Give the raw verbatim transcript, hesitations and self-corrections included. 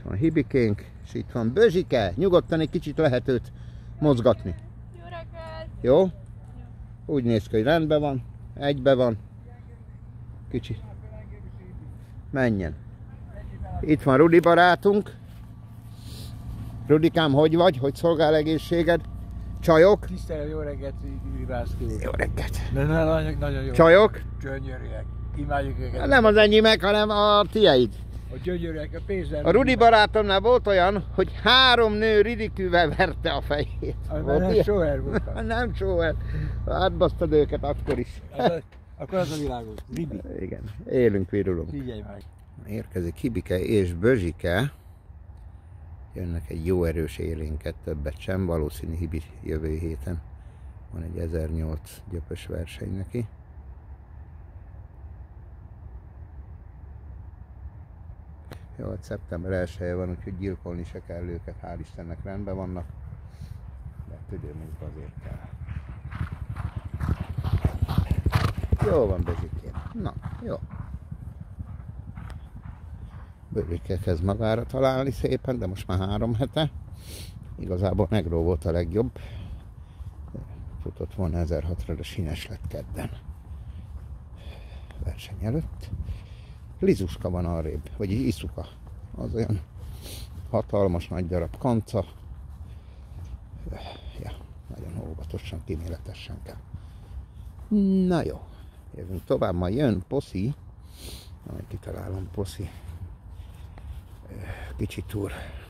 van Hibikénk, és itt van Bözsike. Nyugodtan egy kicsit lehet őt mozgatni. Jó reggelt! Jó? Úgy néz ki, hogy rendben van. Egybe van. Kicsi. Menjen. Itt van Rudi barátunk. Rudikám, hogy vagy? Hogy szolgál egészséged? Csajok? Tisztelő, jó reggelt, Gyuri Bászki úr. Jó reggelt. De nagyon, nagyon jó. Csajok? Gyönyörűek. Imádjuk őket. Nem az enyémek, hanem a tieid. A gyönyörűek, a pénzzel. A Rudi barátomnál volt olyan, hogy három nő ridikűvel verte a fejét. Nem Soher voltam. Nem Soher. Átbasztad őket akkor is. Akkor az a világos. Ribi. Igen, élünk, virulunk. Figyelj meg. Érkezik Hibike és Bözsike. Jönnek egy jó erős élénket, többet sem. Valószínű Hibi jövő héten. Van egy ezernyolc gyöpös verseny neki. Jó, hát szeptember elseje van, úgyhogy gyilkolni se kell őket, hál' Istennek rendben vannak. De tüdőmünk azért kell. Jó van, Bözsikém. Na, jó. Bözsike kezd magára találni szépen, de most már három hete. Igazából Negró volt a legjobb. Futott volna ezerhatra, de sínes lett kedden. Verseny előtt. Lizuska van arrébb, vagy Iszuka. Az olyan hatalmas nagy darab kanca. Ja, nagyon óvatosan, kíméletesen kell. Na jó, jövünk tovább, majd jön Poszi. Majd kitalálom Poszi. Kicsi túr.